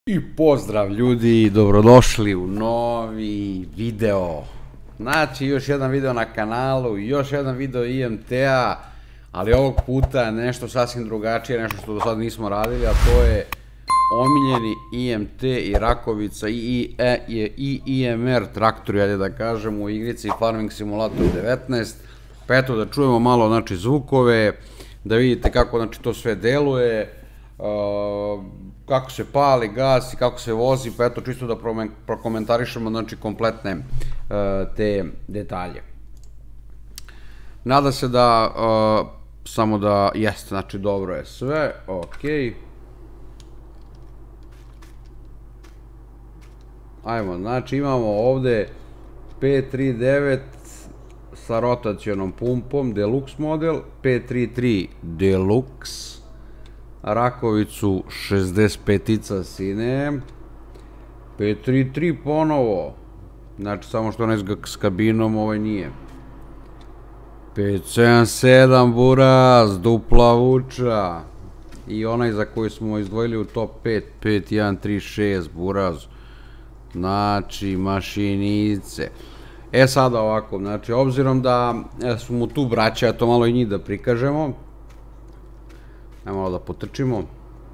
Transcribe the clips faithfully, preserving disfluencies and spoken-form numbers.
I pozdrav ljudi, dobrodošli u novi video. Znači, još jedan video na kanalu, još jedan video I M T-a, ali ovog puta nešto sasvim drugačije, nešto što do sada nismo radili, a to je omiljeni I M T i Rakovica i I M R traktori, ajde da kažem, u igrici Farming Simulator devetnaest. Pa eto, da čujemo malo, znači, zvukove, da vidite kako, znači, to sve deluje, kako se pali, gasi, kako se vozi, pa eto čisto da prokomentarišemo, znači, kompletne te detalje. Nada se da, samo da, jeste, znači, dobro je sve, okej. Ajmo, znači, imamo ovde pet tri devet sa rotacionom pumpom, Deluxe model, pet tri tri Deluxe, Rakovicu šezdeset petica sine, pet tri tri ponovo, znači samo što onaj s kabinom, ovaj nije, pet sedam sedam Buraz, dupla vuča, i onaj za koji smo izdvojili u top pet, pet jedan tri šest Buraz, znači mašinice. E sada ovako, znači obzirom da su mu tu braća, ja to malo i njih da prikažemo, ajmo malo da potrčimo.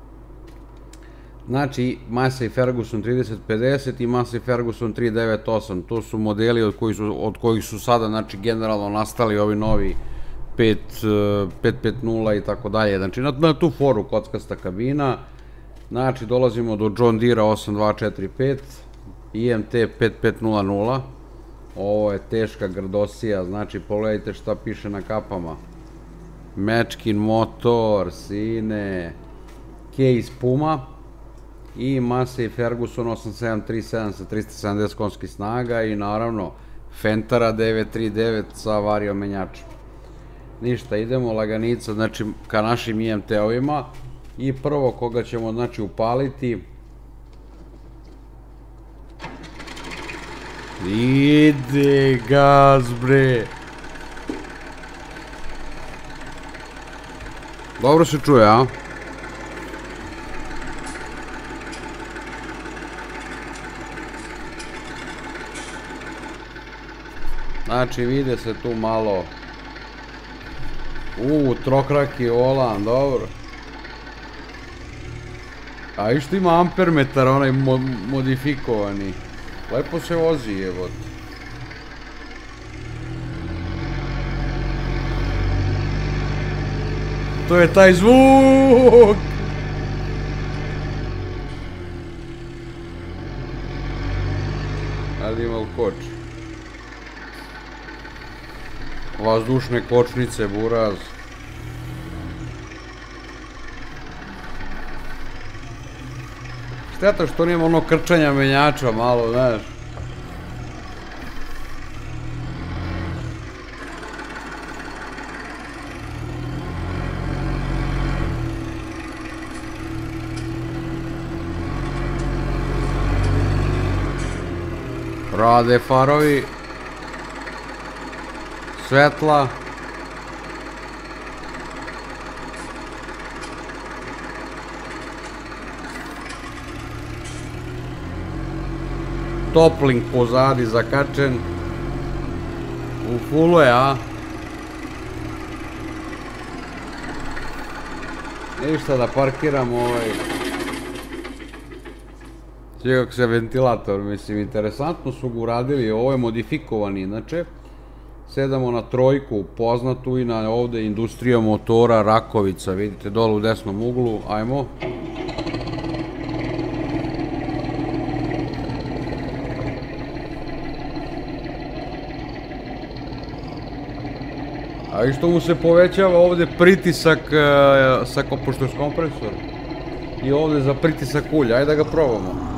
Znači, Massey Ferguson trideset pedeset i Massey Ferguson tri devet osam. To su modeli od kojih su sada, znači, generalno nastali ovi novi pet pet nula i tako dalje. Znači, na tu foru kockasta kabina. Znači, dolazimo do John Deere osam dva četiri pet, I M T pet pet nula nula. Ovo je teška grdosija, znači, pogledajte šta piše na kapama. Mečkin motor, sine, Case Puma i Massey Ferguson osam sedam tri sedam sa trista sedamdeset konjskih snaga i naravno Fentara devet tri devet sa vario menjačem. Ništa, idemo laganica, znači, ka našim I M T-ovima i prvo koga ćemo, znači, upaliti. Ide gaz, bre! Dobro se čuje, a? Znači, vide se tu malo. Uuu, trokraki volan, dobro. A išto ima ampermetar, onaj modifikovani. Lepo se vozi, jebot. To je taj zvuk! Ali ima koč. Vazdušne kočnice, Buraz. Šteta što nema ono krčanja menjača malo, znaš. Rade farovi, svetla, toplink pozadi zakačen, u fullu je, a? Ništa, da parkiramo ovaj... Čekak se ventilator, mislim, interesantno su ga uradili, ovo je modifikovani, inače. Sedamo na trojku, poznatu i na ovde industrija motora Rakovica, vidite dole u desnom uglu, ajmo. A i što mu se povećava ovde pritisak, pošto je kompresor, i ovde za pritisak ulja, ajde da ga probamo.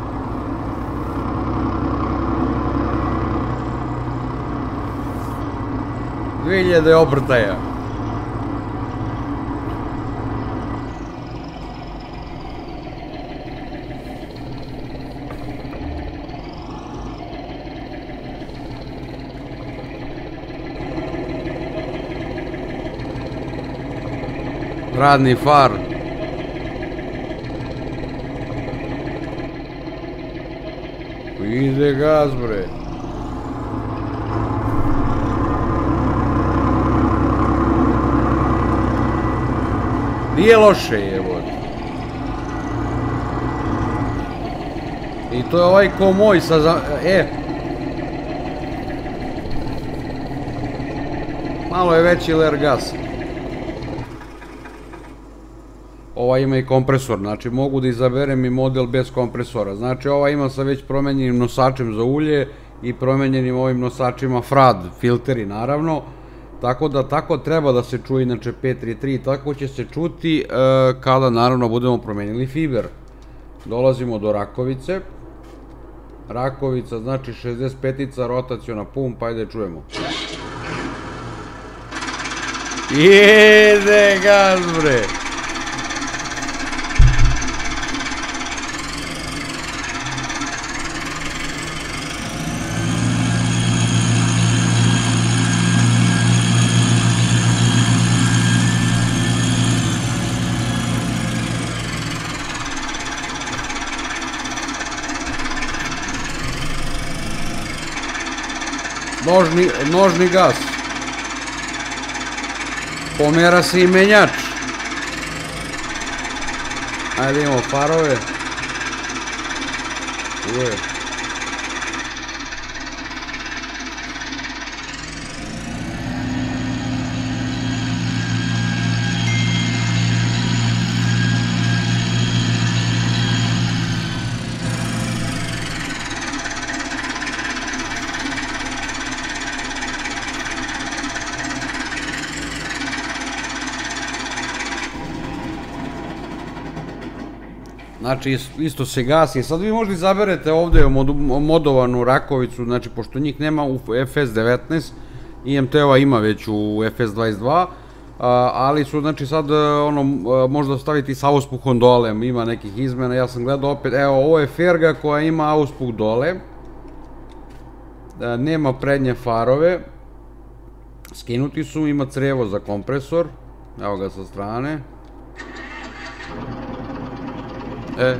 dve hiljade obrtaja. Radni far. Ide gaz, bre. Nije loše, jebot. I to je ovaj ko moj sa za... E. Malo je veći ler gasa. Ova ima i kompresor, znači mogu da izaberem i model bez kompresora. Znači ova ima sa već promenjenim nosačem za ulje i promenjenim ovim nosačima F R A D, filteri naravno. Tako da tako treba da se čuje, inače pet tri tri, tako će se čuti kada naravno budemo promenili fiber. Dolazimo do Rakovice. Rakovica, znači šezdeset petica, rotaciona pumpa, ajde čujemo. Jede gaz, bre! Nožni, nožni gas. Pomera se i menjač. Ajde imamo farove. Uje. Znači isto se gasi. Sad vi možda izaberete ovde modovanu Rakovicu, znači pošto njih nema u F S devetnaest, I M T-ova ima već u F S dvadeset dva, ali su znači sad ono možda staviti sa auspuhom dole, ima nekih izmena, ja sam gledao opet, evo ovo je Ferga koja ima auspuh dole, nema prednje farove, skinuti su, ima crevo za kompresor, evo ga sa strane. E.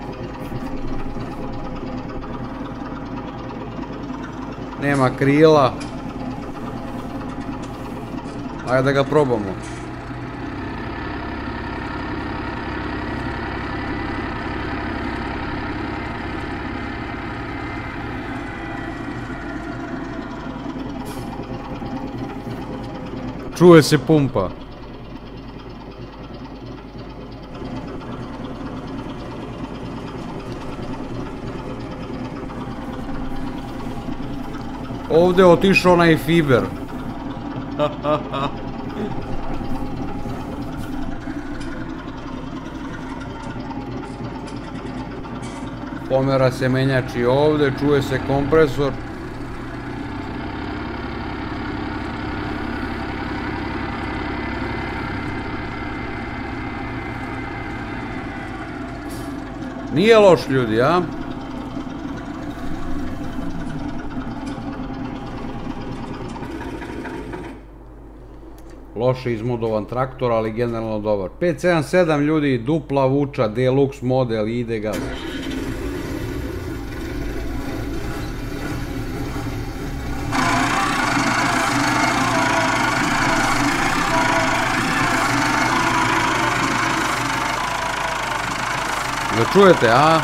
Nema krila. Ajde da ga probamo. Čuje se pumpa. Ovde je otišao onaj fiber. Pomera se menjač i ovde, čuje se kompresor. Nije loš, ljudi, a? Loše izmodovan traktor, ali generalno dobar. pet sedam sedam, ljudi, dupla vuča, deluxe model, ide gas. Da čujete, a?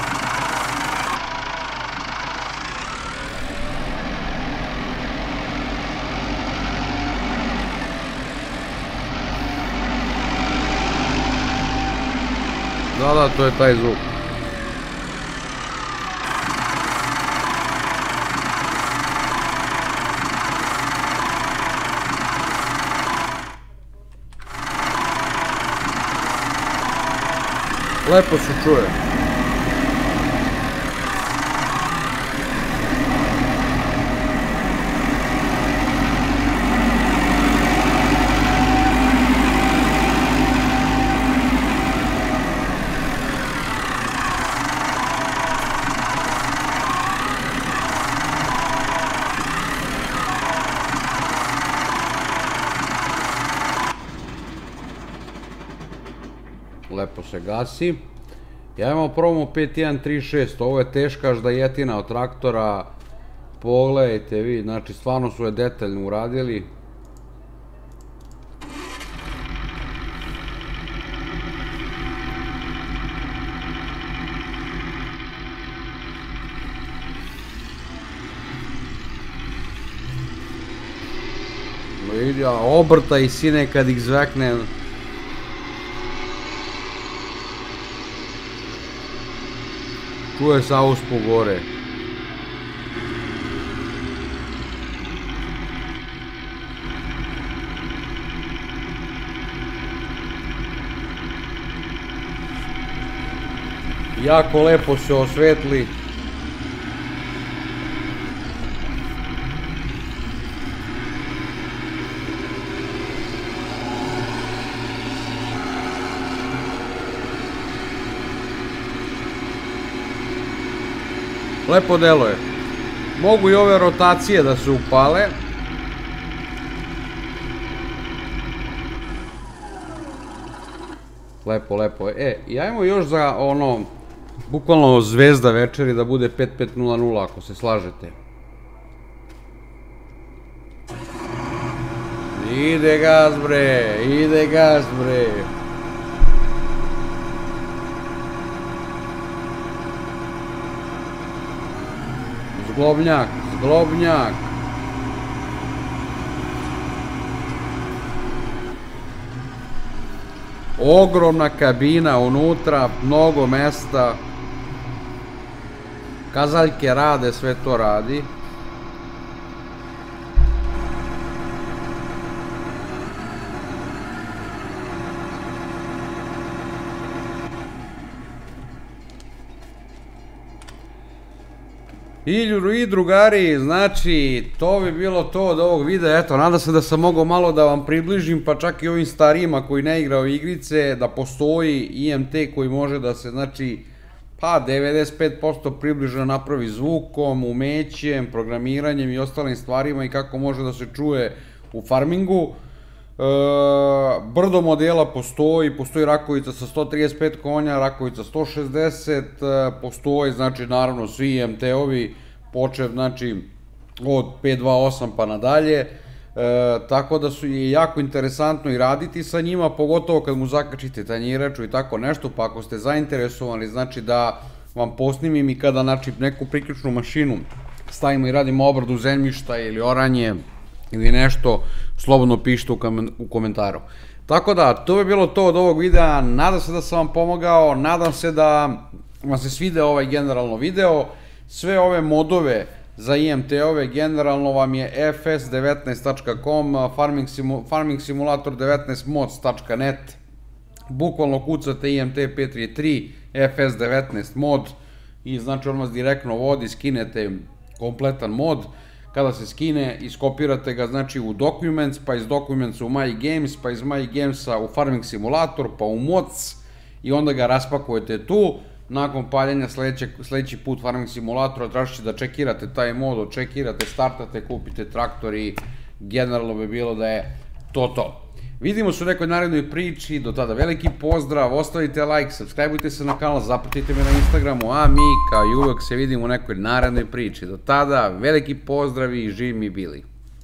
Da, da, to je taj zvuk. Lepo se čuje. Lepo se gasi. Ja imamo probamo pet jedan tri šest, ovo je teška ždajetina od traktora, pogledajte vi, znači stvarno su je detaljno uradili. Vidi, obrta i sine kad ih zvekne. Čuje se auspu gore. Jako lepo se osvetli. Lepo deluje. Mogu i ove rotacije da se upale. Lepo, lepo. E, i ajmo još za ono, bukvalno zvezda večeri da bude pet pet nula nula, ako se slažete. Ide gaz bre, ide gaz bre. Zglobnjak, zglobnjak. Ogromna kabina unutra, mnogo mesta. Kazaljke rade, sve to radi. I drugari, znači, to bi bilo to od ovog videa, eto, nadam se da sam mogao malo da vam približim, pa čak i ovim starijima koji ne igrao igrice, da postoji I M T koji može da se, znači, pa devedeset pet posto približno napravi zvukom, umećem, programiranjem i ostalim stvarima i kako može da se čuje u farmingu. Brdo modela postoji, postoji rakovica sa sto trideset pet konja, rakovica sto šezdeset, postoji, znači, naravno, svi I M T-ovi, počev, znači, od pet dva osam pa nadalje, tako da su je jako interesantno i raditi sa njima, pogotovo kad mu zakačite tanjiraču i tako nešto, pa ako ste zainteresovani, znači, da vam posnimim i kada, znači, neku priključnu mašinu stavimo i radimo obradu zemljišta ili oranje, ili nešto, slobodno pišite u komentaru. Tako da, to je bilo to od ovog videa, nadam se da sam vam pomogao, nadam se da vam se svide ovaj generalno video, sve ove modove za I M T-ove generalno vam je f s devetnaest tačka com, farming simulator devetnaest mods tačka net, bukvalno kucate I M T pet tri tri, f s devetnaest mod i znači on vas direktno vodi, skinete kompletan mod. Kada se skine, iskopirate ga, znači, u Documents, pa iz Documents u My Games, pa iz My Gamesa u Farming Simulator, pa u Mods i onda ga raspakujete tu. Nakon paljenja sledeći put Farming Simulatora tražite da čekirate taj mod, očekirate, startate, kupite traktor i generalno bi bilo da je to to. Vidimo se u nekoj narednoj priči, do tada veliki pozdrav, ostavite like, subscribeujte se na kanal, zapratite me na Instagramu, a mi kao i uvek se vidimo u nekoj narednoj priči. Do tada veliki pozdrav i živi mi bili.